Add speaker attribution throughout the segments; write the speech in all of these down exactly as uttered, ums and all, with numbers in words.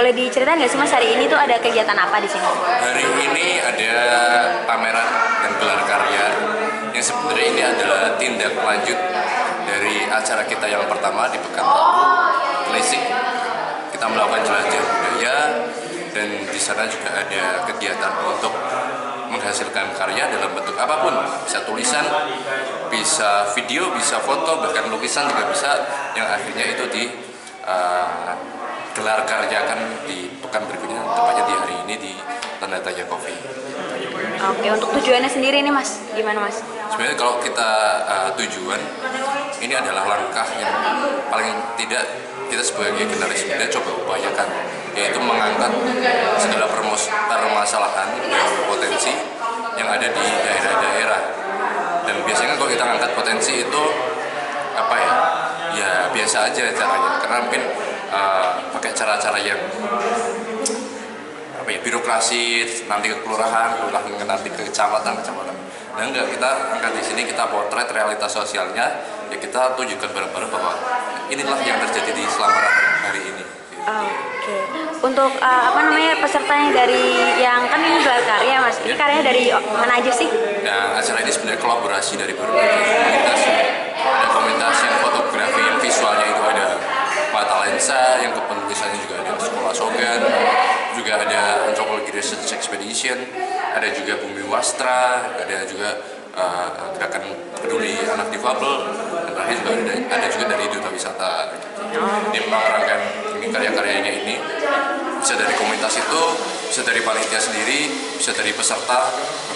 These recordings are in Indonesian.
Speaker 1: boleh diceritain nggak sih Mas, hari ini tuh ada kegiatan apa di sini?
Speaker 2: Hari ini ada pameran dan gelar karya yang sebenarnya ini adalah tindak lanjut dari acara kita yang pertama di Pekanbaru Klasik. Kita melakukan jelajah budaya dan di sana juga ada kegiatan untuk menghasilkan karya dalam bentuk apapun, bisa tulisan, bisa video, bisa foto, bahkan lukisan juga bisa, yang akhirnya itu di uh, gelar karyakan di pekan berikutnya, tepatnya di hari ini di Tanda Tanya Coffee.
Speaker 1: Oke, untuk tujuannya sendiri nih Mas, gimana Mas?
Speaker 2: Sebenarnya kalau kita uh, tujuan, ini adalah langkah yang paling tidak kita sebagai generasi muda coba upayakan, yaitu mengangkat segala permasalahan dan potensi yang ada di daerah-daerah. Dan biasanya kalau kita angkat potensi itu apa ya? Ya biasa aja caranya, karena mungkin uh, pakai cara-cara yang apa ya, birokrasi, nanti ke kelurahan, kelurahan nanti ke kecamatan, kecamatan. Nah enggak, kita angkat di sini, kita potret realitas sosialnya, ya kita tunjukkan bareng-bareng bahwa inilah yang terjadi di Selamaran hari ini.
Speaker 1: Oke, okay. Untuk uh, apa namanya pesertanya dari yang kan ini gelar karya Mas, ini karyanya dari mana aja sih?
Speaker 2: Nah, acara ini sebenarnya kolaborasi dari berbagai komunitas. Ada komunitas yang fotografi, yang visualnya itu ada Mata Lensa, yang kepenulisannya juga ada Sekolah Sogan, juga ada Anthropology Research Expedition, ada juga Bumi Wastra, ada juga uh, gerakan peduli anak difabel, dan terakhir juga ada, ada juga dari Duta Wisata. Dia mengarahkan ini karya-karyanya ini bisa dari komunitas itu, bisa dari panitia sendiri, bisa dari peserta.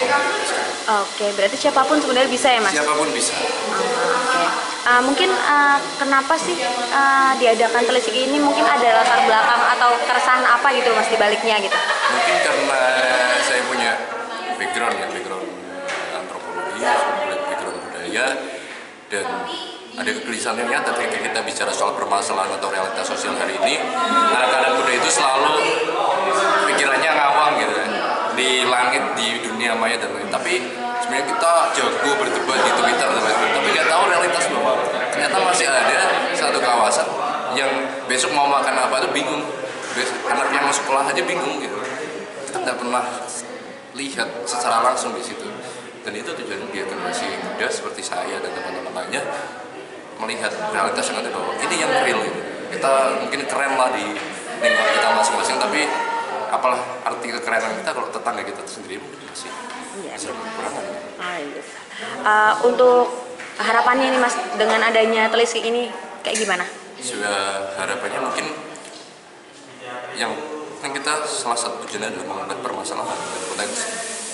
Speaker 1: Oke, berarti siapapun sebenarnya bisa ya Mas?
Speaker 2: Siapapun bisa.
Speaker 1: Oke. Uh, mungkin uh, kenapa sih uh, diadakan telisik ini? Mungkin ada latar belakang atau keresahan apa gitu Mas di baliknya gitu?
Speaker 2: Mungkin karena saya punya background ya, background antropologi, background budaya, dan ada kegelisahan yang nyata ketika kita bicara soal permasalahan atau realitas sosial hari ini. Anak-anak muda itu selalu pikirannya ngawang gitu ya, di langit, di dunia maya dan lain. Tapi sebenarnya kita jago berdebat di Twitter dan lain-lain, tapi nggak tahu realitas bahwa ternyata masih ada satu kawasan yang besok mau makan apa itu bingung. Anak yang mau sekolah aja bingung gitu. Kita nggak pernah lihat secara langsung di situ. Dan itu tujuannya biar generasi muda seperti saya dan teman-teman lainnya melihat realitas yang ada, bahwa ini yang real gitu. Kita mungkin keren lah di lingkungan kita masing-masing, tapi apalah arti kekerenan kita kalau tetangga kita sendiri mungkin masih bisa kekurangan.
Speaker 1: Oh, iya. Uh, untuk harapannya nih Mas dengan adanya telisik ini kayak gimana?
Speaker 2: Sudah harapannya mungkin yang yang kita salah satu tujuannya adalah mengangkat permasalahan dan potensi.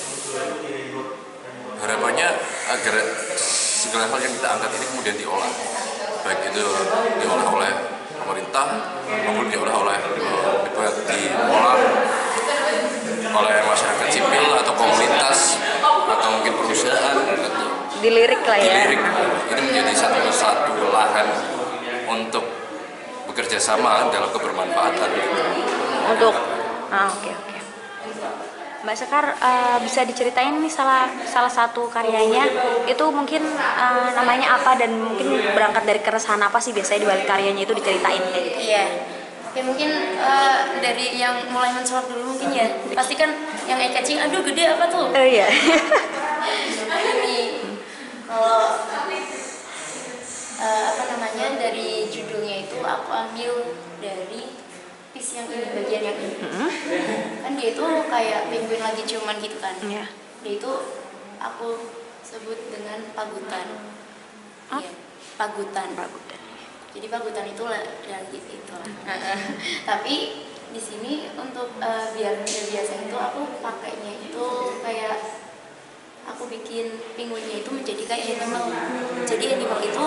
Speaker 2: Harapannya agar segala hal yang kita angkat ini kemudian diolah, baik itu diolah oleh pemerintah maupun diolah oleh diolah oleh masyarakat sipil atau komunitas atau mungkin perusahaan,
Speaker 1: dilirik lah ya.
Speaker 2: Dilirik. Ini menjadi satu satu lahan untuk bekerja sama dalam kebermanfaatan.
Speaker 1: Untuk ah, oke okay, oke. Okay. Mbak Sekar, uh, bisa diceritain nih salah salah satu karyanya itu mungkin uh, namanya apa dan mungkin berangkat dari keresahan apa sih biasanya di balik karyanya itu diceritain kayak gitu?
Speaker 3: Iya, ya mungkin uh, dari yang mulai mencolok dulu mungkin ya, pasti kan yang eye catching, aduh gede apa tuh?
Speaker 1: Oh iya.
Speaker 3: Ini kalau uh, apa namanya dari judulnya itu aku ambil dari piece yang ini, bagian yang ini. Mm-hmm. Kan dia itu kayak penguin lagi ciuman gitu kan. Yeah. Dia itu aku sebut dengan pagutan.
Speaker 1: Oh?
Speaker 3: Ya, pagutan.
Speaker 1: Pagutan.
Speaker 3: Jadi pagutan itu lagi itu lah. Tapi di sini untuk uh, biar biasa itu aku pakainya itu kayak aku bikin penguinnya itu menjadi kayak animal. Jadi animal itu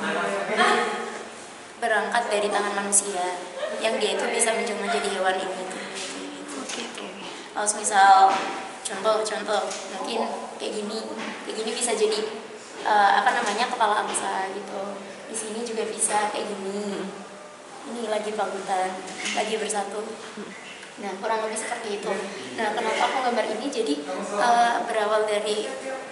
Speaker 3: berangkat dari tangan manusia, yang dia itu bisa menjelma jadi hewan ini. Oke, oke. Kalau misal contoh-contoh mungkin kayak gini, kayak gini bisa jadi uh, apa namanya kepala angsa gitu. Di sini juga bisa kayak gini. Ini lagi pagutan, lagi bersatu. Nah kurang lebih seperti itu. Nah kenapa aku gambar ini? Jadi uh, berawal dari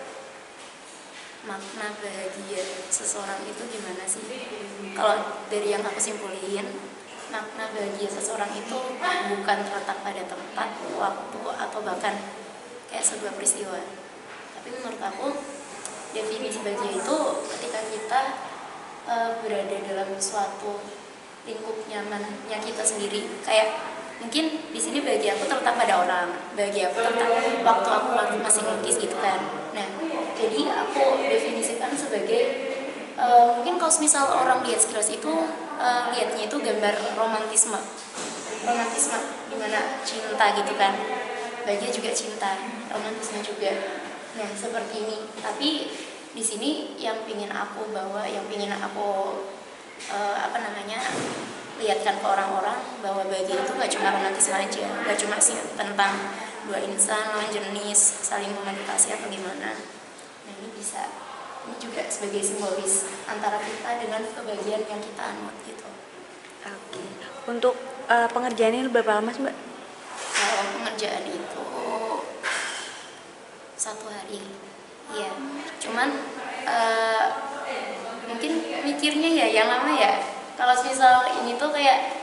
Speaker 3: makna bahagia seseorang itu gimana sih? Kalau dari yang aku simpulin, makna bahagia seseorang itu bukan terletak pada tempat, waktu, atau bahkan kayak sebuah peristiwa. Tapi menurut aku definisi bahagia itu ketika kita uh, berada dalam suatu lingkup nyamannya kita sendiri. Kayak mungkin di sini bahagia aku terletak pada orang, bahagia aku terletak waktu aku masih ngelukis gitu kan. Nah, jadi aku definisikan sebagai uh, mungkin kalau misal orang lihat sekilas itu uh, lihatnya itu gambar romantisme, romantisme dimana cinta gitu kan. Bahagia juga cinta, romantisme juga. Nah, seperti ini. Tapi di sini yang pingin aku bawa, yang pingin aku uh, apa namanya lihatkan ke orang-orang bahwa bahagia itu gak cuma romantisme aja, gak cuma sih tentang dua insan lawan jenis saling komunikasi atau gimana. Nah, ini bisa, ini juga sebagai simbolis antara kita dengan kebahagiaan yang kita anut gitu.
Speaker 1: Oke. Untuk uh, pengerjaan ini berapa lama sih, Mbak?
Speaker 3: Kalau pengerjaan itu satu hari, iya. Cuman uh, mungkin mikirnya ya yang lama ya. Kalau misal ini tuh kayak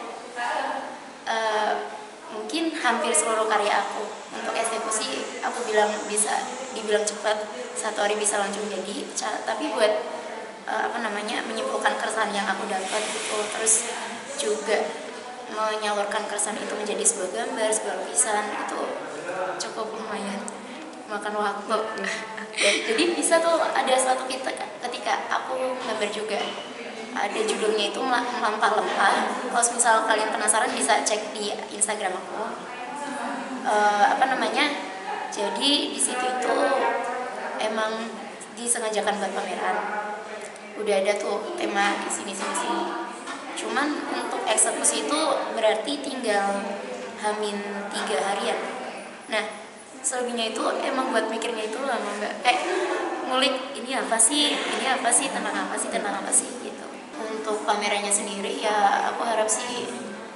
Speaker 3: uh, mungkin hampir seluruh karya aku untuk eksekusi aku bilang bisa dibilang cepat, satu hari bisa langsung jadi. Tapi buat uh, apa namanya menyimpulkan keresahan yang aku dapat gitu, terus juga menyalurkan keresahan itu menjadi sebuah gambar, sebuah lukisan, itu cukup lumayan makan waktu. Jadi bisa tuh ada suatu kita ketika aku gambar juga, ada judulnya itu Melampah-Lempah. Kalau misal kalian penasaran bisa cek di Instagram aku. Uh, apa namanya? Jadi di situ itu emang disengajakan buat pameran. Udah ada tuh tema di sini sini sini. Cuman untuk eksekusi itu berarti tinggal hamin tiga harian. Nah, selebihnya itu emang buat mikirnya itu lama, nggak kayak ngulik ini apa sih, ini apa sih, tentang apa sih, tentang apa sih gitu. Untuk pamerannya sendiri ya aku harap sih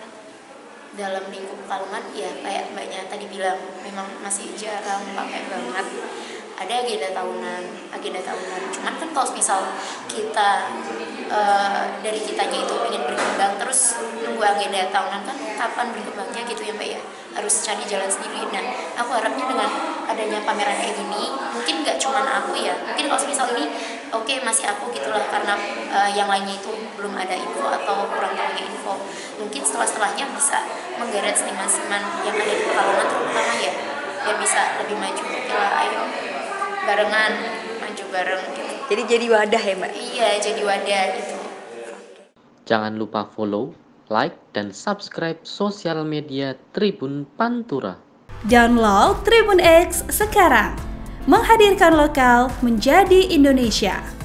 Speaker 3: dalam lingkup Kalungan ya kayak mbaknya tadi bilang memang masih jarang pakai banget. Ada agenda tahunan, agenda tahunan. Cuman kan kalau misal kita uh, dari kitanya itu ingin berkembang terus nunggu agenda tahunan kan kapan berkembangnya gitu ya Mbak ya, harus cari jalan sendiri. Nah, aku harapnya dengan adanya pameran kayak gini, mungkin nggak cuman aku ya, mungkin kalau misal ini oke okay, masih aku gitulah karena uh, yang lainnya itu belum ada info atau kurang tahunya info. Mungkin setelah-setelahnya bisa menggeret seniman-seniman yang ada di Pekalongan terutama ya, biar bisa lebih maju. Kita ayo barengan maju bareng gitu.
Speaker 1: Jadi jadi wadah ya, Mbak?
Speaker 3: Iya, jadi wadah gitu.
Speaker 4: Jangan lupa follow, like, dan subscribe sosial media Tribun Pantura.
Speaker 5: Download Tribun X sekarang. Menghadirkan lokal menjadi Indonesia.